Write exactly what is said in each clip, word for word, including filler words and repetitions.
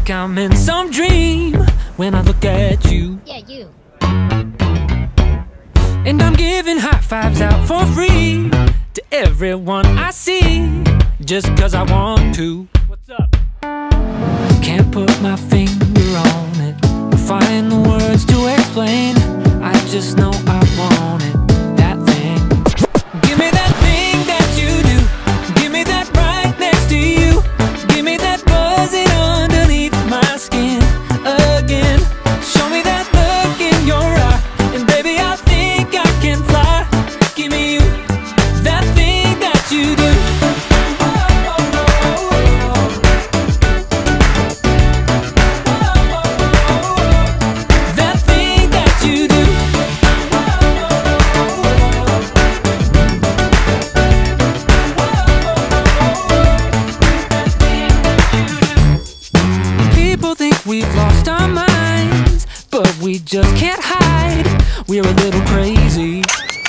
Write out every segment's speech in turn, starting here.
like I'm in some dream when I look at you. Yeah, you. And I'm giving high fives out for free to everyone I see, just cause I want to. What's up? Can't put my finger on it or find the words to explain. I just know I want it, that thing. Give me that thing that you do. Give me that right next to you. Give me that buzzing underneath my skin again. Show me that look in your eye, and baby I think I can fly. Give me you, that thing that you do. That thing that you do. People think we've lost our minds, but we just can't hide. We're a little crazy.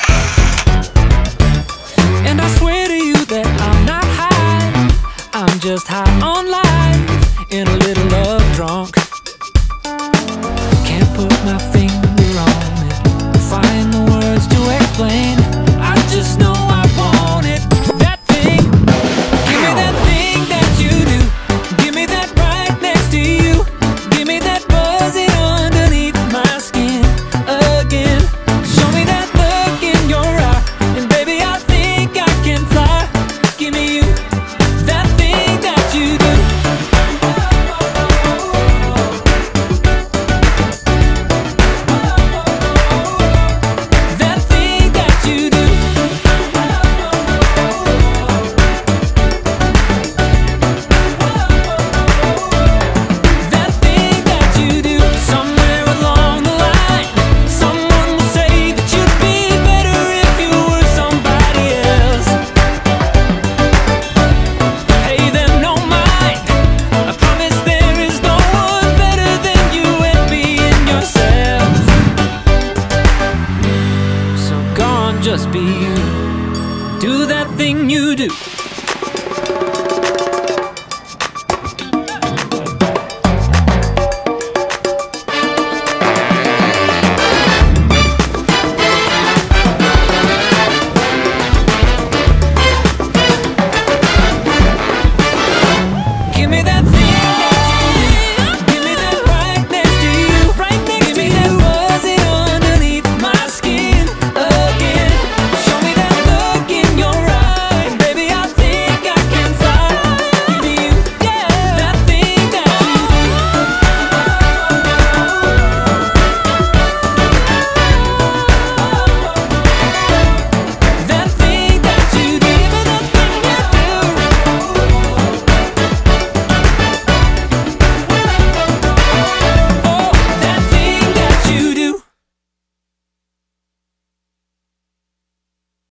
And I swear to you that I'm not high, I'm just high on life and a little love drunk.